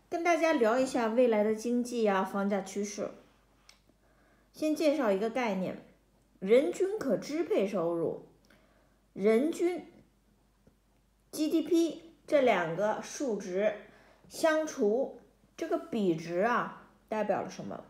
跟大家聊一下未来的经济啊，房价趋势。先介绍一个概念，人均可支配收入、人均 GDP 这两个数值相除，这个比值啊，代表了什么？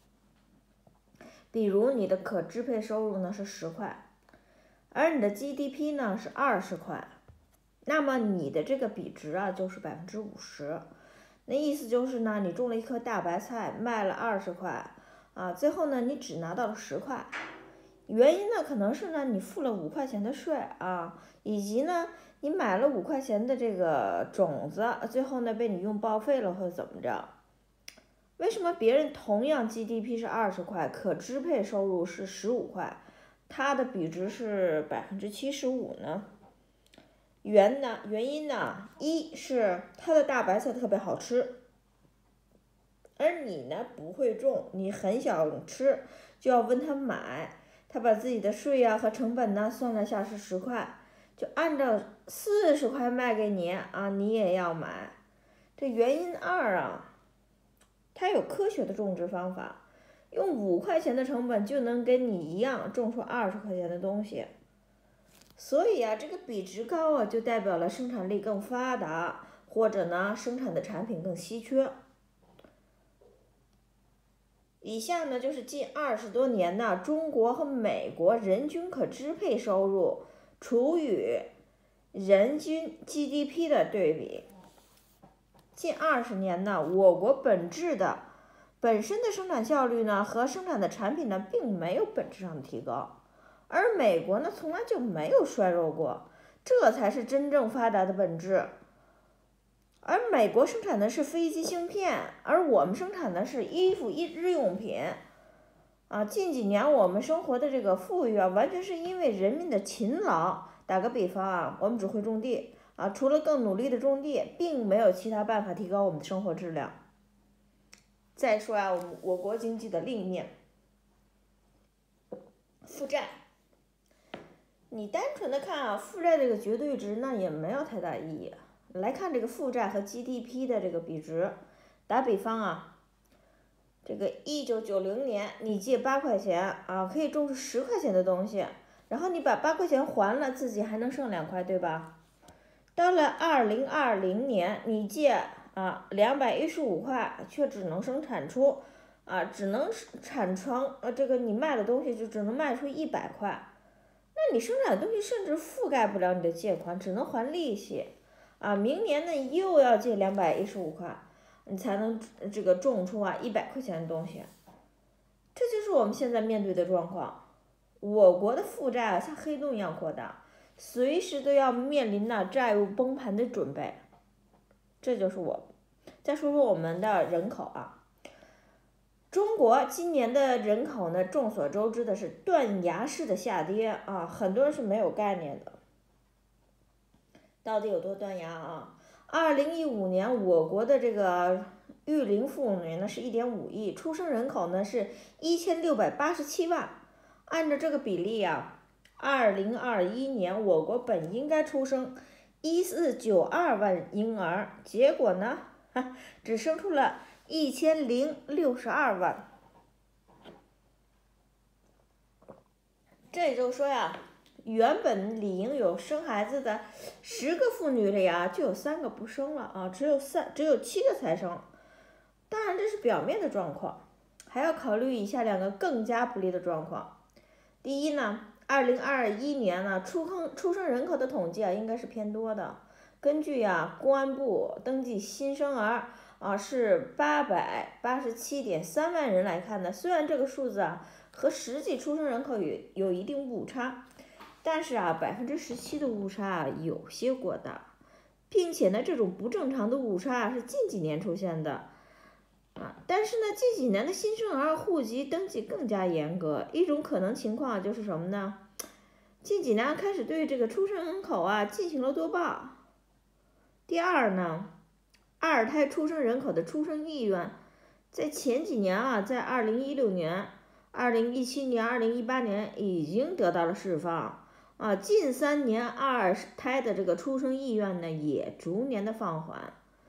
比如你的可支配收入呢是10块，而你的 GDP 呢是20块，那么你的这个比值啊就是50%。那意思就是呢，你种了一颗大白菜，卖了20块啊，最后呢你只拿到了10块。原因呢可能是呢你付了5块钱的税啊，以及呢你买了5块钱的这个种子，最后呢被你用报废了或者怎么着。为什么别人同样 GDP 是20块，可支配收入是15块，它的比值是75%呢？原因呢，一是它的大白菜特别好吃，而你呢不会种，你很想吃，就要问他买，他把自己的税啊和成本呢算了下是10块，就按照40块卖给你啊，你也要买。这原因二啊，它有科学的种植方法，用5块钱的成本就能跟你一样种出20块钱的东西。所以啊，这个比值高啊，就代表了生产力更发达，或者呢，生产的产品更稀缺。以下呢，就是近20多年呢，中国和美国人均可支配收入除以人均 GDP 的对比。近20年呢，我国本身的生产效率呢和生产的产品呢，并没有本质上的提高。而美国呢，从来就没有衰弱过，这才是真正发达的本质。而美国生产的是飞机芯片，而我们生产的是衣服日用品。近几年我们生活的这个富裕啊，完全是因为人民的勤劳。打个比方啊，我们只会种地啊，除了更努力的种地，并没有其他办法提高我们的生活质量。再说啊，我国经济的另一面，负债。你单纯的看啊，负债这个绝对值那也没有太大意义。来看这个负债和 GDP 的这个比值，打比方啊，这个1990年你借8块钱啊，可以种出10块钱的东西，然后你把8块钱还了，自己还能剩2块，对吧？到了2020年，你借215块，却只能产出这个你卖的东西就只能卖出100块。那你生产的东西甚至覆盖不了你的借款，只能还利息啊！明年呢又要借215块，你才能这个种出100块钱的东西。这就是我们现在面对的状况。我国的负债像黑洞一样扩大，随时都要面临债务崩盘的准备。这就是我。再说说我们的人口啊。中国今年的人口呢，众所周知的是断崖式的下跌啊，很多人是没有概念的。到底有多断崖啊？2015年我国的这个育龄妇女呢是1.5亿，出生人口呢是1687万。按照这个比例啊，2021年我国本应该出生1492万婴儿，结果呢，只生出了1062万。这也就是说呀，原本理应有生孩子的10个妇女里啊，就有3个不生了啊，只有7个才生。当然这是表面的状况，还要考虑以下2个更加不利的状况。第一呢，2021年呢出生人口的统计啊，应该是偏多的。根据公安部登记新生儿是887.3万人来看呢，虽然这个数字和实际出生人口有一定误差，但是17%的误差有些过大，并且呢这种不正常的误差是近几年出现的。但是呢，近几年的新生儿户籍登记更加严格，一种可能情况就是什么呢？近几年开始对这个出生人口进行了多报。第二呢，二胎出生人口的出生意愿，在前几年在2016年、2017年、2018年已经得到了释放近3年2胎的这个出生意愿呢也逐年的放缓。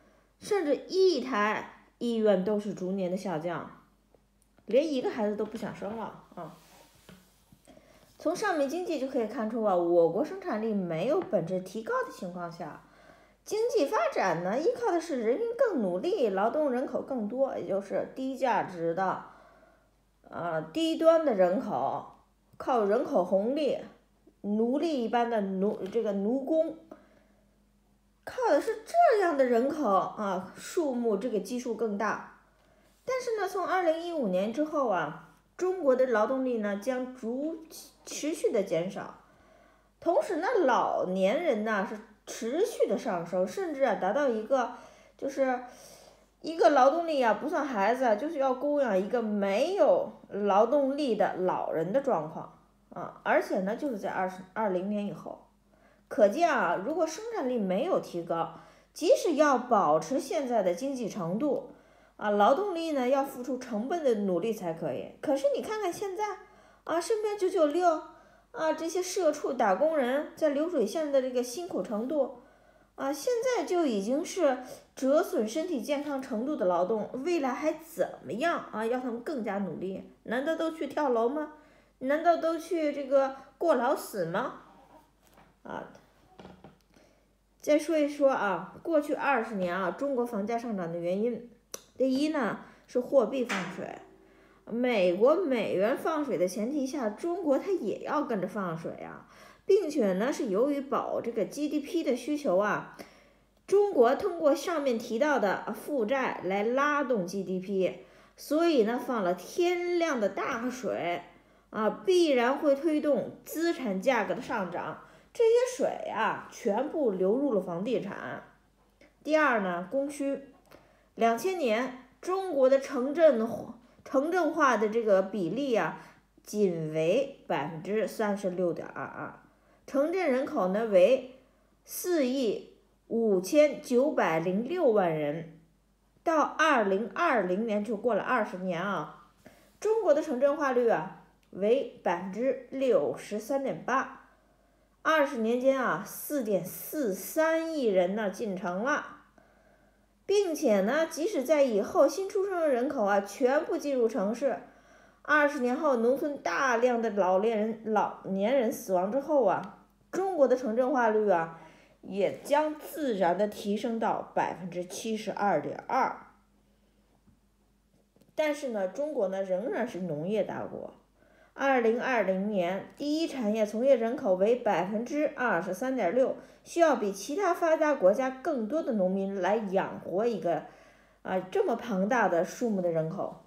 甚至一胎意愿都是逐年的下降，连一个孩子都不想生了啊。从上面经济就可以看出啊，我国生产力没有本质提高的情况下，经济发展呢依靠的是人民更努力，劳动人口更多，也就是低价值的低端的人口，靠人口红利，奴隶一般的奴工，靠的是这样的人口啊，数目这个基数更大。但是呢，从2015年之后啊，中国的劳动力呢将持续的减少，同时呢，老年人呢是持续的上升，甚至达到一个就是一个劳动力啊不算孩子，就是要供养一个没有劳动力的老人的状况啊，而且呢就是在2020年以后，可见啊，如果生产力没有提高，即使要保持现在的经济程度啊，劳动力呢要付出成本的努力才可以。可是你看看现在啊，身边996啊这些社畜打工人在流水线的这个辛苦程度啊，现在就已经是折损身体健康程度的劳动，未来还怎么样啊？要他们更加努力？难道都去跳楼吗？难道都去这个过劳死吗？啊，再说一说啊，过去20年啊，中国房价上涨的原因，第一呢是货币放水，美国美元放水的前提下，中国它也要跟着放水啊，并且呢是由于保这个 GDP 的需求啊，中国通过上面提到的负债来拉动 GDP， 所以呢放了天量的大水啊，必然会推动资产价格的上涨，这些水啊全部流入了房地产。第二呢，供需，2000年中国的城镇化的这个比例啊，仅为36.22%，城镇人口呢为4.5906亿人。到2020年就过了20年啊，中国的城镇化率啊为63.8%，20年间啊4.43亿人呢进城了。并且呢，即使在以后新出生的人口啊全部进入城市，20年后农村大量的老年人死亡之后啊，中国的城镇化率啊也将自然的提升到72.2%。但是呢，中国呢仍然是农业大国。2020年，第一产业从业人口为23.6%，需要比其他发达国家更多的农民来养活一个这么庞大的数目的人口。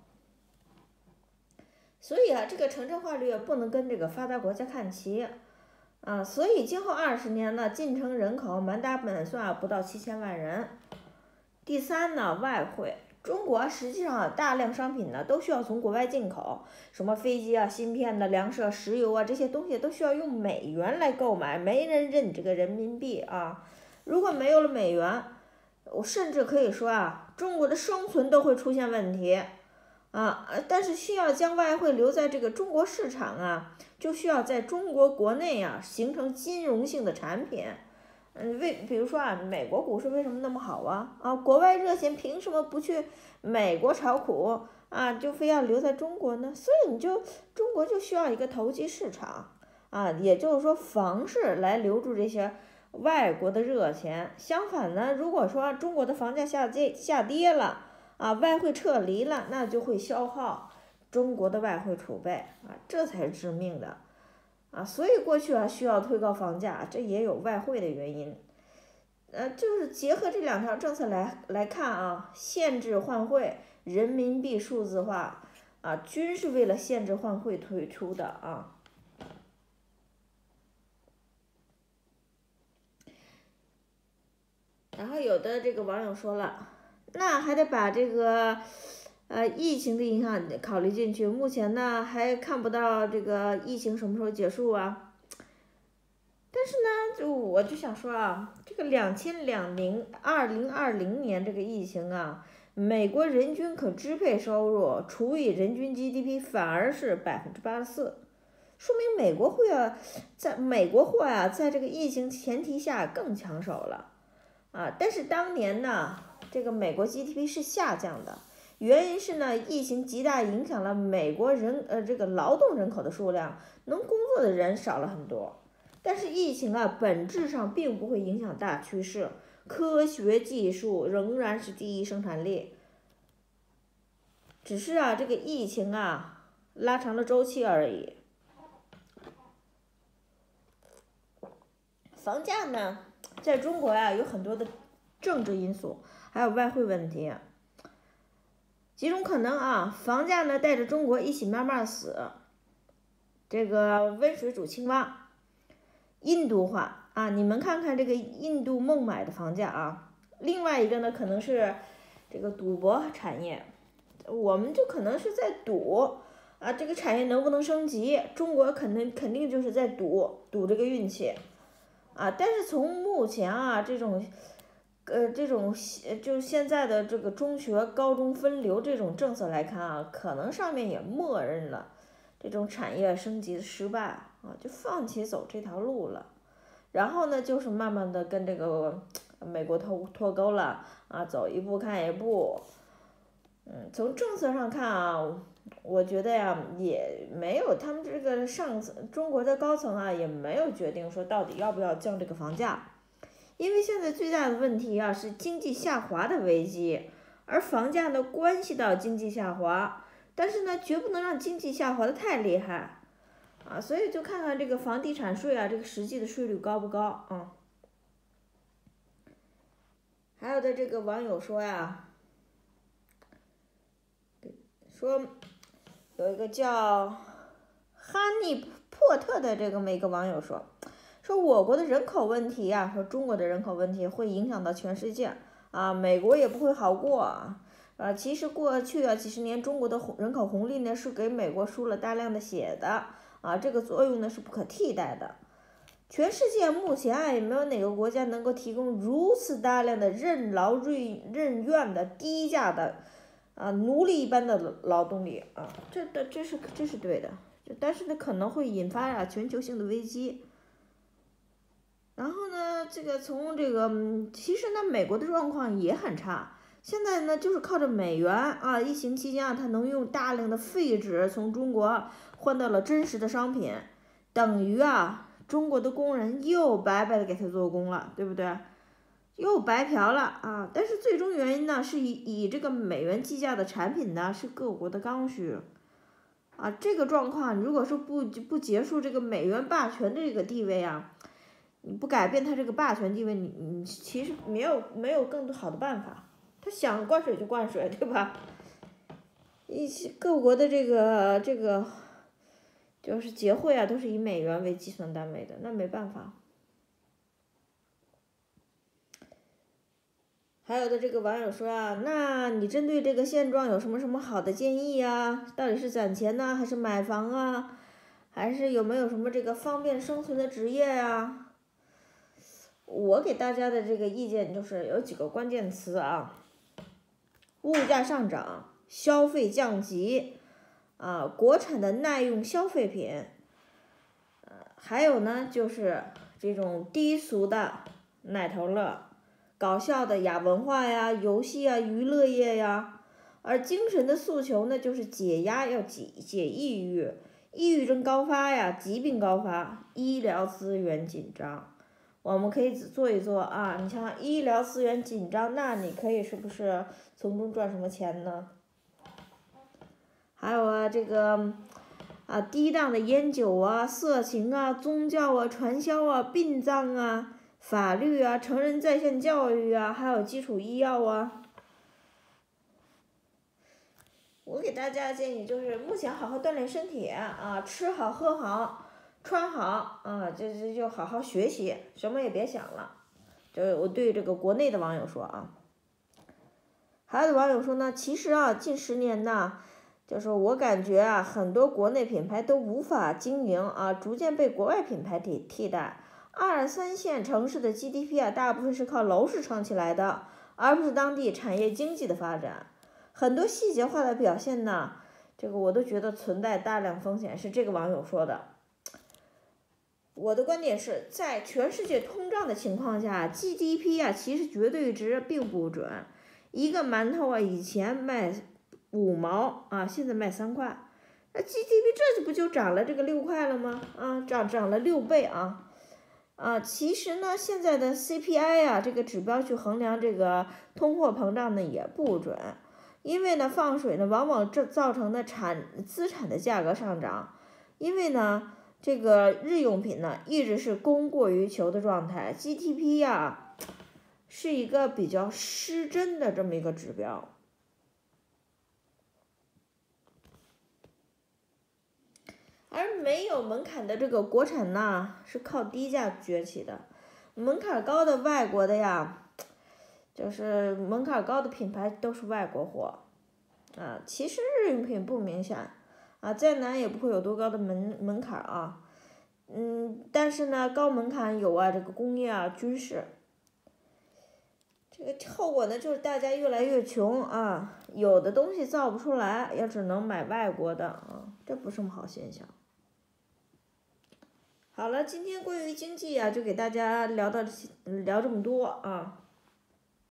所以啊，这个城镇化率不能跟这个发达国家看齐啊。所以今后20年呢，进城人口满打满算不到7000万人。第三呢，外汇。中国实际上大量商品呢都需要从国外进口，什么飞机啊、芯片的、粮食啊、石油啊，这些东西都需要用美元来购买，没人认这个人民币啊。如果没有了美元，我甚至可以说啊，中国的生存都会出现问题啊。但是需要将外汇留在这个中国市场啊，就需要在中国国内啊形成金融性的产品。比如说啊，美国股市为什么那么好啊？国外热钱凭什么不去美国炒股啊？就非要留在中国呢？所以中国就需要一个投机市场啊，也就是说房市来留住这些外国的热钱。相反呢，如果说中国的房价下跌了啊，外汇撤离了，那就会消耗中国的外汇储备啊，这才是致命的。所以过去啊需要推高房价，这也有外汇的原因。就是结合这2条政策来看啊，限制换汇、人民币数字化啊，均是为了限制换汇推出的啊。然后有的这个网友说了，那还得把这个疫情的影响考虑进去，目前呢还看不到这个疫情什么时候结束啊。但是呢，我就想说啊，这个2020年这个疫情啊，美国人均可支配收入除以人均 GDP 反而是84%，说明美国货啊，在这个疫情前提下更抢手了啊。但是当年呢， 这个美国 GDP 是下降的，原因是呢，疫情极大影响了美国这个劳动人口的数量，能工作的人少了很多。但是疫情啊，本质上并不会影响大趋势，科学技术仍然是第一生产力。只是啊，这个疫情啊，拉长了周期而已。房价呢，在中国呀，有很多的政治因素，还有外汇问题。几种可能啊，房价呢带着中国一起慢慢死。这个温水煮青蛙，印度化啊，你们看看这个印度孟买的房价啊。另外一个呢，可能是这个赌博产业，我们就可能是在赌啊，这个产业能不能升级？中国肯定就是在赌这个运气啊。但是从目前啊这种就是现在的这个中学、高中分流这种政策来看啊，可能上面也默认了这种产业升级的失败啊，就放弃走这条路了。然后呢，就是慢慢的跟这个美国脱钩了啊，走一步看一步。从政策上看啊，我觉得呀，也没有他们这个中国的高层啊，也没有决定说到底要不要降这个房价。因为现在最大的问题啊是经济下滑的危机，而房价呢关系到经济下滑，但是呢绝不能让经济下滑的太厉害啊，所以就看看这个房地产税啊，这个实际的税率高不高啊？还有的这个网友说呀，说有一个叫哈尼珀特的这么一个网友说我国的人口问题呀，说中国的人口问题会影响到全世界啊，美国也不会好过啊。其实过去啊几十年，中国的人口红利呢是给美国输了大量的血的啊，这个作用呢是不可替代的。全世界目前啊也没有哪个国家能够提供如此大量的任劳任怨的低价的奴隶一般的劳动力啊，这是对的，但是呢可能会引发全球性的危机。然后呢，这个从这个其实呢，美国的状况也很差。现在呢，就是靠着美元啊，疫情期间啊，它能用大量的废纸从中国换到了真实的商品，等于啊，中国的工人又白白的给他做工了，对不对？又白嫖了啊！但是最终原因呢，是以这个美元计价的产品呢，是各国的刚需啊。这个状况，如果说不结束这个美元霸权的这个地位啊。你不改变他这个霸权地位，你其实没有更好的办法。他想灌水就灌水，对吧？一些各国的这个就是结汇啊，都是以美元为计算单位的，那没办法。还有的这个网友说啊，那你针对这个现状有什么好的建议啊？到底是攒钱呢，还是买房啊？还是有没有什么这个方便生存的职业啊？我给大家的这个意见就是有几个关键词啊：物价上涨、消费降级啊，国产的耐用消费品，还有呢就是这种低俗的奶头乐、搞笑的亚文化呀、游戏啊、娱乐业呀，而精神的诉求呢就是解压，要解抑郁，抑郁症高发呀，疾病高发，医疗资源紧张。我们可以做一做啊，你像医疗资源紧张，那你可以是不是从中赚什么钱呢？还有啊，这个低档的烟酒啊、色情啊、宗教啊、传销啊、殡葬啊、法律啊、成人在线教育啊，还有基础医药啊。我给大家的建议就是，目前好好锻炼身体啊，吃好喝好。穿好啊，就好好学习，什么也别想了。就是我对这个国内的网友说啊，还有的网友说呢，其实啊，近10年呢，就是我感觉啊，很多国内品牌都无法经营啊，逐渐被国外品牌替代。2、3线城市的 GDP 啊，大部分是靠楼市撑起来的，而不是当地产业经济的发展。很多细节化的表现呢，这个我都觉得存在大量风险，是这个网友说的。我的观点是在全世界通胀的情况下 ，GDP 啊其实绝对值并不准， 一个馒头啊，以前卖5毛啊，现在卖3块，那 GDP 这不就涨了这个6块了吗？啊，涨了6倍啊！其实呢，现在的 CPI 啊，这个指标去衡量这个通货膨胀呢也不准，因为呢放水呢往往造成的资产的价格上涨，因为呢这个日用品呢一直是供过于求的状态 ，GDP 呀是一个比较失真的这么一个指标。而没有门槛的这个国产呢，是靠低价崛起的，门槛高的外国的呀，就是门槛高的品牌都是外国货，其实日用品不明显，再难也不会有多高的门槛啊，但是呢，高门槛有这个工业军事，这个后果呢就是大家越来越穷啊，有的东西造不出来，也只能买外国的这不是什么好现象。好了，今天关于经济就给大家聊这么多